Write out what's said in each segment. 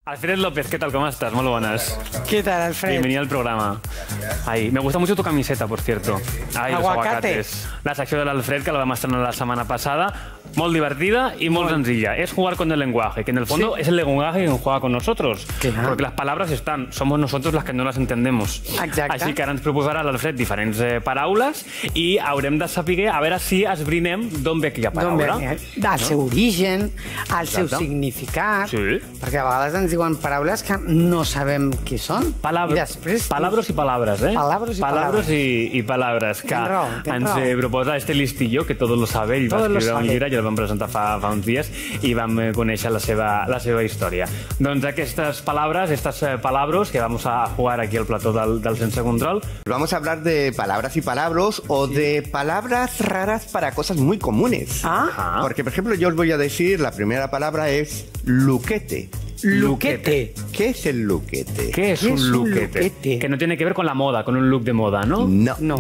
Alfred López, ¿qué tal? ¿Cómo estás? Muy buenas. ¿Qué tal, Alfred? Bienvenido al programa. Ahí. Me gusta mucho tu camiseta, por cierto. Ahí, los aguacates. La secció de l'Alfred, que la vam estrenar la setmana passada. Muy divertida y muy sencilla. Es jugar con el lenguaje, que en el fondo es el lenguaje quien juega con nosotros. Claro. Porque las palabras están, somos nosotros las que no las entendemos. Exacte. Així que ara ens proposarà l'Alfred diferents paraules i haurem de saber, a veure si esbrinem d'on ve aquella paraula. Del seu origen, el seu significat, Sí. perquè a vegades ens diuen paraules que no sabem què són. I després... Palabras y palabras, ¿eh? Palabras y palabras. Y palabras. Que ens proposa este listillo, que todos lo sabe, i va escriure un llibre, jo el vam presentar fa uns dies, i vam conèixer la seva història. Doncs aquestes palabras, palabros, que vamos a jugar aquí al plató del Sense Control. Vamos a hablar de palabras y palabros o de palabras raras para cosas muy comunes. Ah. Porque, por ejemplo, yo os voy a decir, la primera palabra es luquete. Luquete. ¿Qué es el luquete? ¿Qué es un luquete? Que no tiene que ver con la moda, con un look de moda, ¿no? No. No.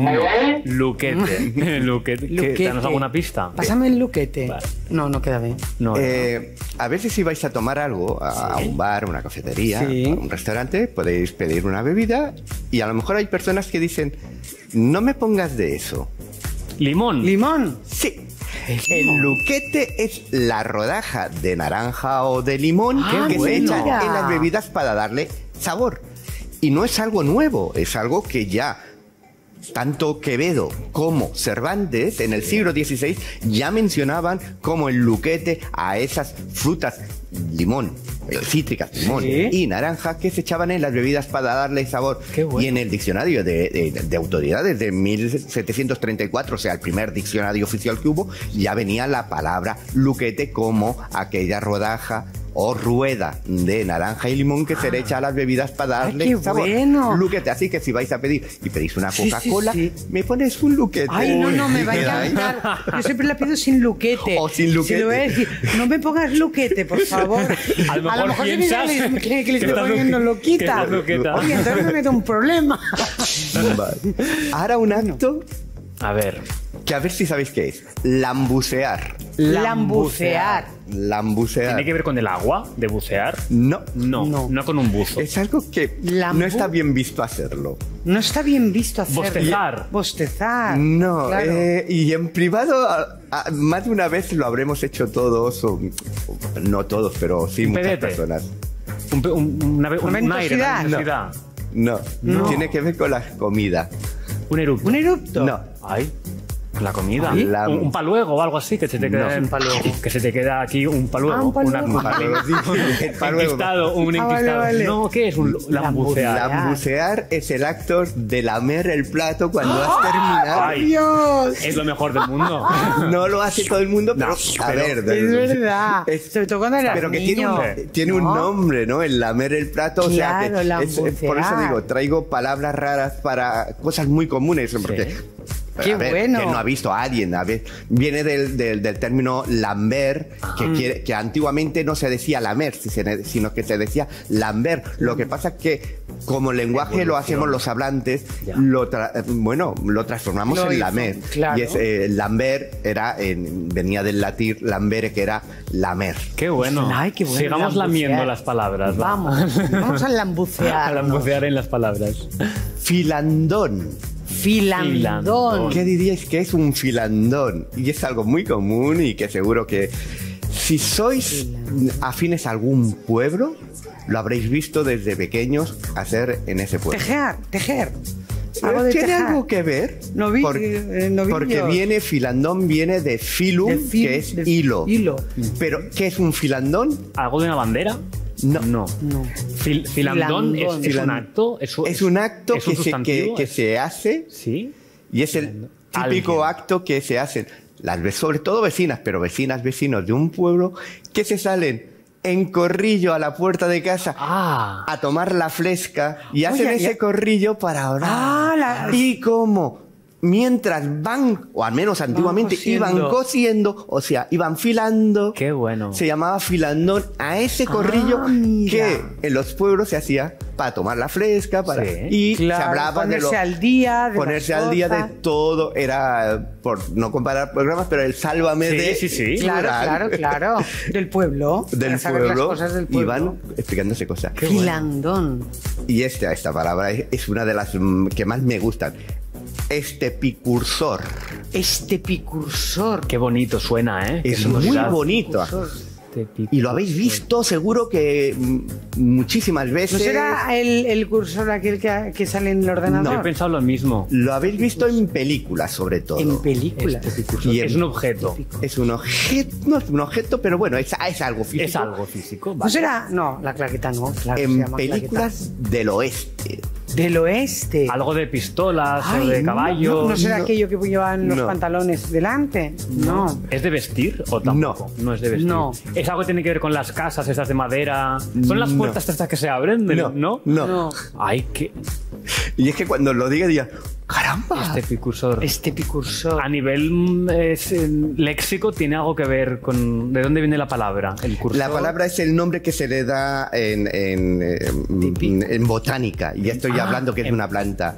Luquete. Luquete. ¿Danos alguna pista? Pásame el luquete. Vale. No, no queda bien. No. A veces si vais a tomar algo a un bar, una cafetería, Sí. a un restaurante, podéis pedir una bebida y a lo mejor hay personas que dicen, no me pongas de eso. Limón. Limón. Sí. El luquete es la rodaja de naranja o de limón que se echa en las bebidas para darle sabor. Y no es algo nuevo, es algo que ya tanto Quevedo como Cervantes en el siglo XVI ya mencionaban como el luquete a esas frutas, limón, cítricas, limón y naranja, que se echaban en las bebidas para darle sabor. Qué bueno. Y en el diccionario de autoridades de 1734, o sea, el primer diccionario oficial que hubo, ya venía la palabra luquete como aquella rodaja o rueda de naranja y limón que se le echa a las bebidas para darle qué sabor. Bueno. Luquete, así que si vais a pedir y pedís una Coca-Cola, me pones un luquete. Ay, no, me va a Queda ahí. encantar. Yo siempre la pido sin luquete. O sin luquete. Si lo voy a decir, no me pongas luquete, por favor. A lo mejor piensas que le estoy poniendo loquita. que estás loqueta. Oye, entonces me meto un problema. Vale. Ahora un acto A ver. que a ver si sabéis qué es. Lambucear. Lambucear. Lambucear. ¿Tiene que ver con el agua de bucear? No. No con un buzo. Es algo que no está bien visto hacerlo. No está bien visto hacerlo. Bostezar. Bostezar. No, claro. y en privado más de una vez lo habremos hecho todos, o no todos, pero sí muchas pedete. personas. Un aire, una ventosidad. ventosidad. No, tiene que ver con la comida. Un eructo. ¿Un erupto? No. Ay, la comida. ¿Sí? Un paluego o algo así, que se te queda No. un paluego. Que se te queda aquí un paluego. Ah, un paluego. Un enquistado, un enquistado. Vale. No, ¿qué es un lambucear? Lambucear es el acto de lamer el plato cuando has terminado. Ay, Dios. es lo mejor del mundo. No lo hace todo el mundo, pero a ver. Es verdad. Sobre todo cuando eras Pero que niño. tiene un nombre, ¿no? El lamer el plato. Claro, o sea, lambucear. por eso digo, traigo palabras raras para cosas muy comunes. Porque, Qué a ver, bueno. que no ha visto a alguien. A ver, viene del término lamber, que antiguamente no se decía lamer, sino que se decía lamber. Lo que pasa es que, como lenguaje lo hacemos los hablantes, lo transformamos en lamer. Claro. Y es, lamber venía del latín lambere, que era lamer. Qué bueno. Ay, qué bueno. Sigamos lambucear. lamiendo las palabras. ¿va? Vamos a lambucear. A lambucear en las palabras. Filandón. Filandón. ¿Qué diríais que es un filandón? Y es algo muy común y que seguro que si sois afines a algún pueblo, lo habréis visto desde pequeños hacer en ese pueblo. Tejer. Algo de ¿Tiene tejer. algo que ver? Novillos. Porque filandón viene de filum, que es hilo. Pero, ¿qué es un filandón? ¿Algo de una bandera? No. Filandón es un acto. Es un acto es un sustantivo, que se hace. Sí. Y es el típico acto que se hacen sobre todo vecinas, pero vecinos de un pueblo, que se salen en corrillo a la puerta de casa a tomar la fresca y hacen ese corrillo para orar. Y como mientras van, o al menos antiguamente, iban cosiendo, o sea, iban filando. Qué bueno. Se llamaba filandón a ese corrillo que en los pueblos se hacía para tomar la fresca, para y se hablaba ponerse al día, de ponerse al día de todo. Era, por no comparar programas, pero el Sálvame de... Sí. Claro. Del pueblo. Del pueblo. Las cosas del pueblo. Iban explicándose cosas. Filandón. Y esta palabra es una de las que más me gustan. Estepicursor. Estepicursor. Qué bonito suena, ¿eh? Es muy bonito. Y lo habéis visto seguro que muchísimas veces. ¿No será el cursor aquel que sale en el ordenador? No, he pensado lo mismo. Lo habéis visto en películas, sobre todo. En películas. Y es un objeto. Es un objeto, no es un objeto, pero bueno, es algo físico. Es algo físico. Vale. ¿No será? No, la claqueta no. Claro, en películas del oeste. Del oeste. Algo de pistolas o de caballo. ¿No será aquello que llevan los pantalones delante? No. ¿Es de vestir o tampoco? No es de vestir. No. ¿Es algo que tiene que ver con las casas esas de madera? ¿Son las puertas estas que se abren? No. Ay, qué... Y es que cuando lo diga, ¡caramba! Estepicursor. A nivel léxico, ¿tiene algo que ver con... ¿De dónde viene la palabra? El cursor. La palabra es el nombre que se le da en botánica. Y ya estoy hablando que es una planta.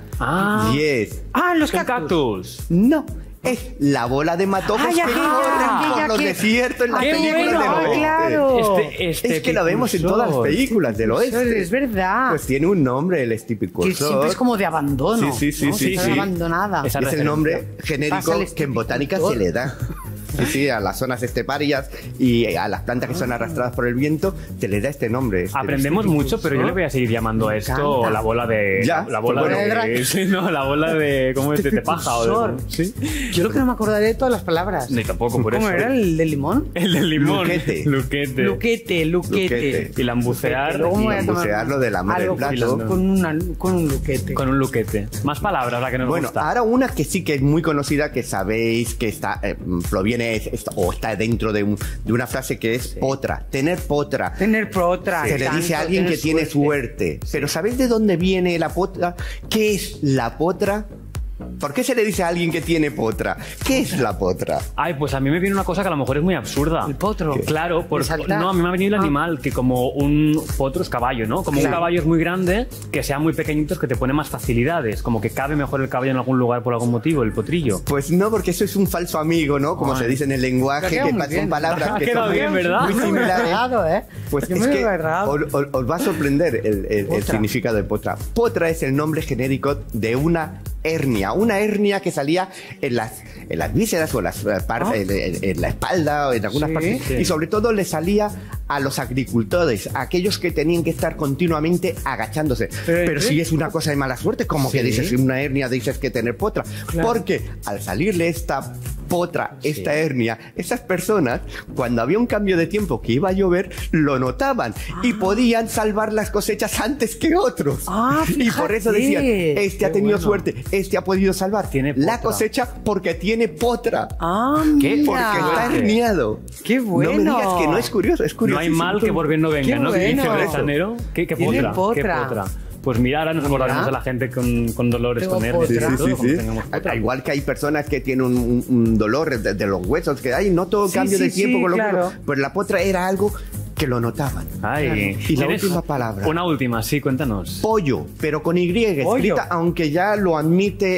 Los cactus. No. Es la bola de matojos que corren por los desiertos en las películas del oeste. Claro. Es que la vemos en todas las películas del oeste. Es verdad. Pues tiene un nombre, el estepicursor. Que siempre es como de abandono. Sí. Abandonada. Es el nombre genérico que en botánica se le da. Sí, a las zonas esteparias y a las plantas que son arrastradas por el viento se les da este nombre. Aprendemos mucho, pero yo le voy a seguir llamando a esto la bola de... La bola de... ¿Cómo es? De paja o de... ¿Sí? Yo lo que no me acordaré de todas las palabras. Ni tampoco, por eso. ¿Cómo era el del limón? El del limón. Luquete. Y lambucear. Lambucearlo de la mar del plato. Con un luquete. Con un luquete. Más palabras, la que nos gusta. Ahora una que sí que es muy conocida, que sabéis que está proviene o está dentro de una frase que es potra. Tener potra. Se le dice a alguien que tiene suerte. Pero ¿sabéis de dónde viene la potra? ¿Qué es la potra? ¿Por qué se le dice a alguien que tiene potra? ¿Qué es la potra? Ay, pues a mí me viene una cosa que a lo mejor es muy absurda. ¿El potro? ¿Qué? Claro, no, a mí me ha venido el animal, que como un potro es caballo, ¿no? Como un caballo es muy grande, que sean muy pequeñitos, que te pone más facilidades. Como que cabe mejor el caballo en algún lugar por algún motivo, el potrillo. Pues no, porque eso es un falso amigo, ¿no? Como se dice en el lenguaje, que son palabras que son bien, ¿verdad? muy similares. Pues es que os va a sorprender el significado de potra. Potra es el nombre genérico de una hernia que salía en las vísceras o en la espalda o en algunas partes, y sobre todo le salía a los agricultores, a aquellos que tenían que estar continuamente agachándose. Pero si es una cosa de mala suerte, como que dices una hernia, dices que tener potra, porque al salirle esta potra, esta hernia, esas personas, cuando había un cambio de tiempo que iba a llover, lo notaban y podían salvar las cosechas antes que otros. Y por eso decían, este ha tenido suerte, este ha podido salvar la cosecha porque tiene potra. Porque está herniado. ¡Qué bueno! No me digas que no es curioso, es curioso. No hay mal que por bien no venga, ¿no? Bueno. Dice el sanero. ¿Qué potra? Pues mira, ahora nos acordaremos de la gente con dolores, con hernias. Igual que hay personas que tienen un dolor de los huesos, que hay noto cambio de tiempo con los huesos. Pues la potra era algo que lo notaban. Y la última palabra. Una última, sí, cuéntanos. Pollo, pero con Y escrita, aunque ya lo admite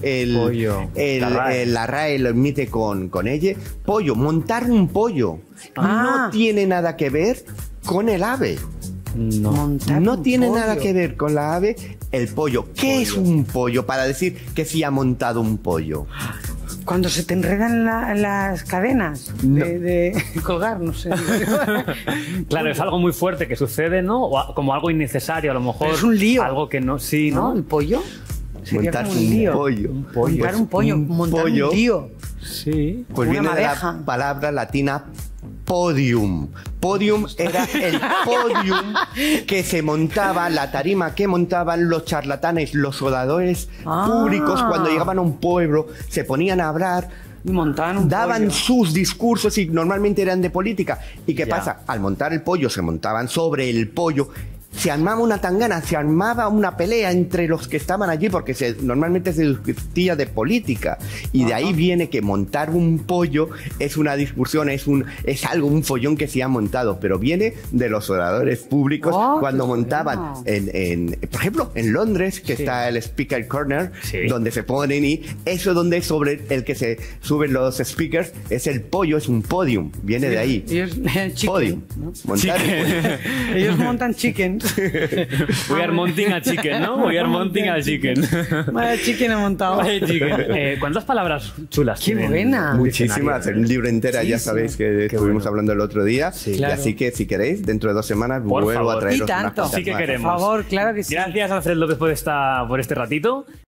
la RAE lo admite con ella. Pollo, montar un pollo. No tiene nada que ver con el ave. No tiene nada que ver con la ave, el pollo. ¿Qué es un pollo? Para decir que sí ha montado un pollo. Cuando se te enredan las cadenas de colgar, no sé. Claro, es algo muy fuerte que sucede, ¿no? O como algo innecesario, a lo mejor. Pero es un lío. Algo que no, sí, ¿no? ¿El pollo? Montar un pollo. Montar un pollo. Montar un lío. Sí. Pues viene de la palabra latina podium. Podium era el podium que se montaba, la tarima que montaban los charlatanes, los oradores públicos cuando llegaban a un pueblo, se ponían a hablar, daban sus discursos y normalmente eran de política. ¿Y qué pasa? Al montar el pollo se montaban sobre el pollo se armaba una tangana, se armaba una pelea entre los que estaban allí, porque normalmente se discutía de política. Y de ahí viene que montar un pollo es una discusión, es algo, un follón que se ha montado, pero viene de los oradores públicos cuando montaban, por ejemplo, en Londres, que está el Speaker Corner, donde se ponen, y eso donde sobre el que se suben los speakers, es el pollo, es un podium, viene de ahí. Ellos, podium, ¿no? Montar Ellos montan chicken. We are monting a chicken, ¿no? We are monting a chicken. Vaya chicken he montado. Vaya chicken. ¿Cuántas palabras chulas Qué tienen? buena. Muchísimas, un libro entera, ya sabéis que estuvimos hablando el otro día. Sí, y así que si queréis, dentro de 2 semanas vuelvo a traeros y tanto. unas Sí que más. queremos. Por favor, claro que sí. Gracias, Alfred López, por este ratito.